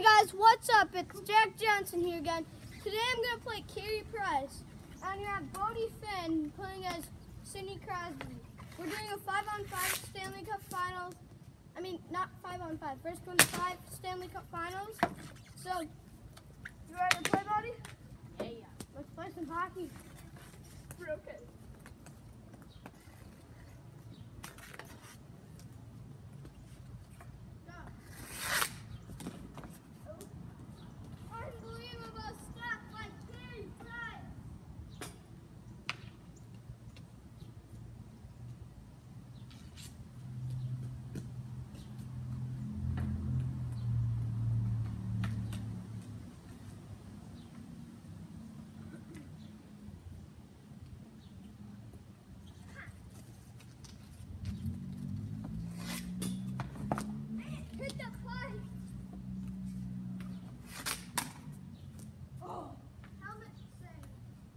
guys, what's up? It's Jack Johnson here again. Today I'm going to play Carey Price. And you have Bodie Finn playing as Sidney Crosby. We're doing a 5-on-5 Stanley Cup Finals. I mean, not 5-on-5. First one to 5 Stanley Cup Finals. So, you ready to play, Bodie? Yeah. Let's play some hockey. Okay. Unbelievable stuff like Carey Price. Hit the plate. Oh, helmet save.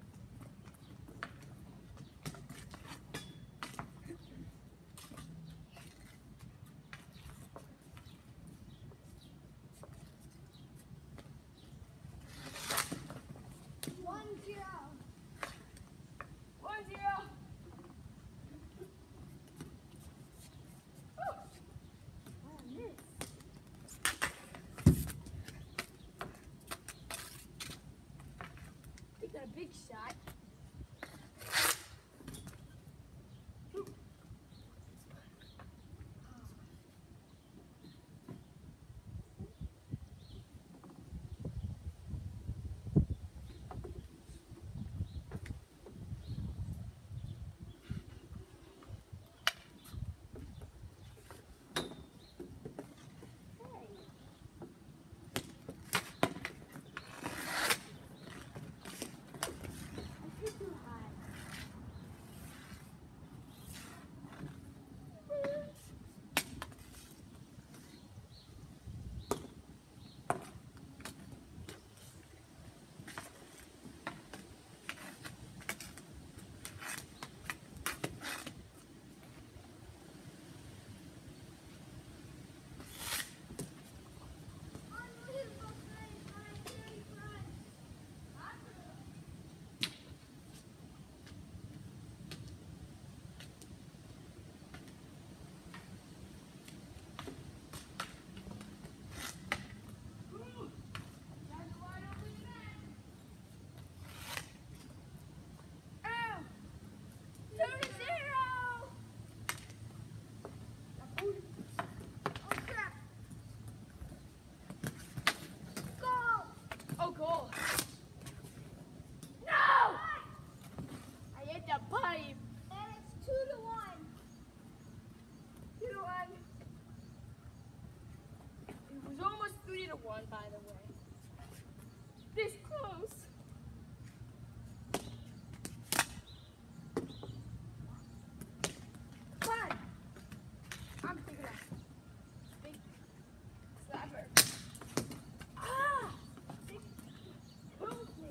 One zero. He got a big shot. Unbelievable save by Carey Price. Oh, goal. No! I hit the pipe. And it's 2-1. 2-1. It was almost 3-1, by the way. This close. Come on. I'm big enough. Big slapper. Ah! Big kills me.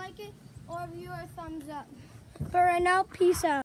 like it or view our thumbs up. But right now, peace out.